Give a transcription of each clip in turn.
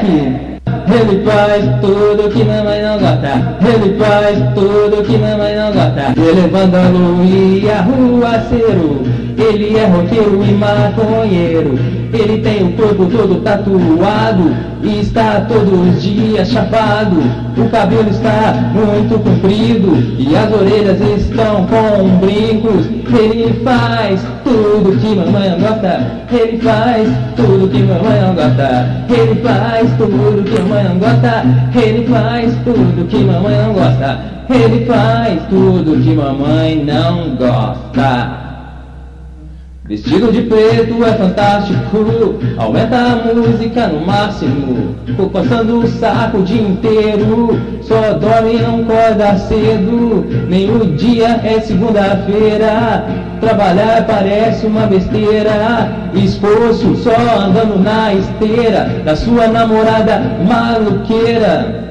moleque! Ele faz tudo que mamãe não gosta. Ele faz tudo que mamãe não gosta. Ele é vândalo e arruaceiro. Ele é roqueiro e maconheiro. Ele tem o corpo todo tatuado e está todos os dias chapado. O cabelo está muito comprido e as orelhas estão com brincos. Ele faz tudo que mamãe não gosta. Ele faz tudo que mamãe não gosta. Ele faz tudo que mamãe não gosta. Ele faz tudo que mamãe não gosta. Ele faz tudo que mamãe não gosta. Vestido de preto é fantástico, aumenta a música no máximo. Ficou coçando o saco o dia inteiro, só dorme e não acorda cedo. Nem o dia é segunda-feira, trabalhar parece uma besteira. Esforço só andando na esteira da sua namorada maluqueira.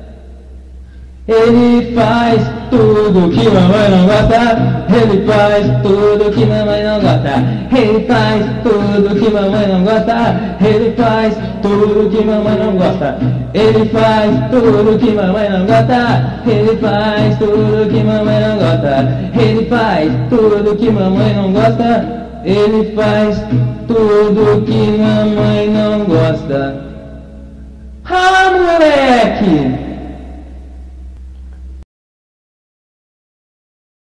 Ele faz tudo que mamãe não gosta. Ele faz tudo que mamãe não gosta. Ele faz tudo que mamãe não gosta. Ele faz tudo que mamãe não gosta. Ele faz tudo que mamãe não gosta. Ele faz tudo que mamãe não gosta. Ele faz tudo que mamãe não gosta. Ele faz tudo que mamãe não gosta. Ah, moleque!